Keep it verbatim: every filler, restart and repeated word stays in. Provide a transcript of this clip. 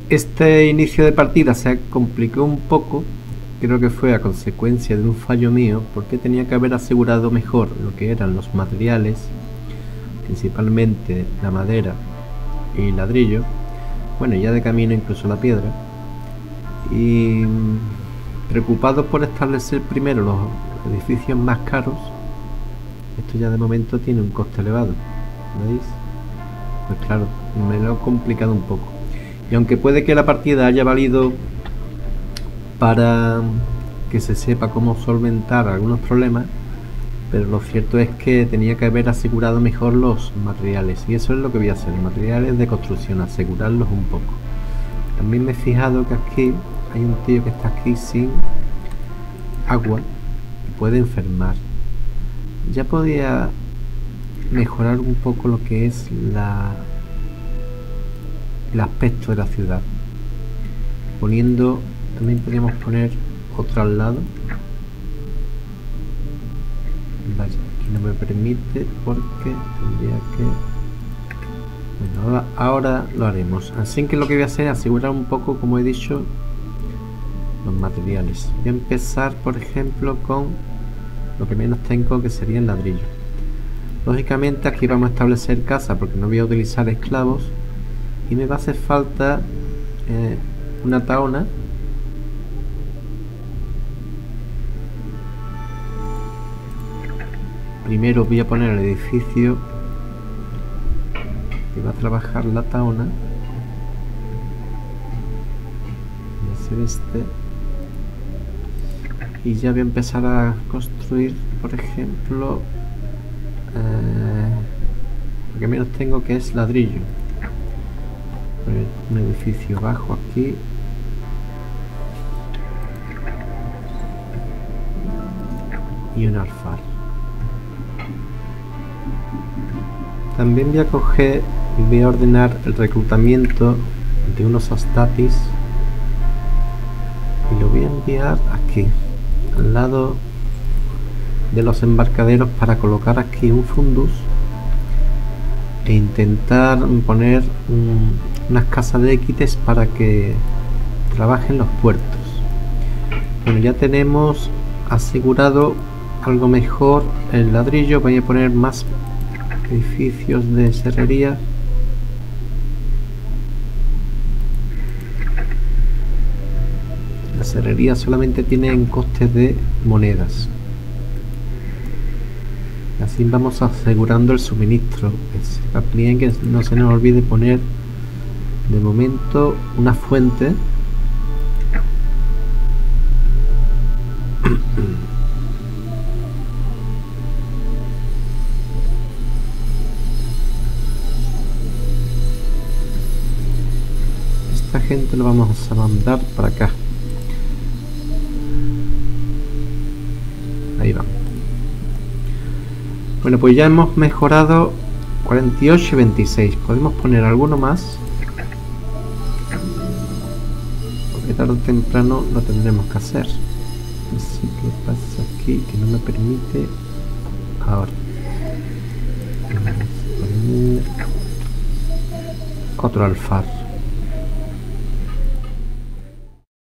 Este inicio de partida se complicó un poco, creo que fue a consecuencia de un fallo mío, porque tenía que haber asegurado mejor lo que eran los materiales, principalmente la madera y ladrillo, bueno, ya de camino incluso la piedra, y preocupado por establecer primero los edificios más caros. Esto ya de momento tiene un coste elevado, ¿veis? Pues claro, me lo he complicado un poco. Y aunque puede que la partida haya valido para que se sepa cómo solventar algunos problemas, pero lo cierto es que tenía que haber asegurado mejor los materiales, y eso es lo que voy a hacer, materiales de construcción, asegurarlos un poco. También me he fijado que aquí hay un tío que está aquí sin agua y puede enfermar. Ya podía mejorar un poco lo que es la el aspecto de la ciudad, poniendo, también podríamos poner otro al lado. Vaya, aquí no me permite porque tendría que, bueno, ahora, ahora lo haremos. Así que lo que voy a hacer es asegurar un poco, como he dicho, los materiales. Voy a empezar, por ejemplo, con lo que menos tengo, que sería el ladrillo. Lógicamente aquí vamos a establecer casa porque no voy a utilizar esclavos, y me va a hacer falta eh, una taona. Primero voy a poner el edificio que va a trabajar la taona. Voy a hacer este, y ya voy a empezar a construir, por ejemplo, eh, lo que menos tengo, que es ladrillo. Poner un edificio bajo aquí, y un alfar. También voy a coger y voy a ordenar el reclutamiento de unos astatis, y lo voy a enviar aquí al lado de los embarcaderos para colocar aquí un fundus e intentar poner un, unas casas de equites para que trabajen los puertos. Bueno, ya tenemos asegurado algo mejor el ladrillo. Voy a poner más edificios de serrería. La serrería solamente tiene en costes de monedas. Así vamos asegurando el suministro. También que no se nos olvide poner de momento una fuente. Esta gente lo vamos a mandar para acá. Ahí va. Bueno, pues ya hemos mejorado cuarenta y ocho y veintiséis. Podemos poner alguno más, porque tarde o temprano lo tendremos que hacer. Así que pasa aquí que no me permite. Ahora vamos a poner otro alfar.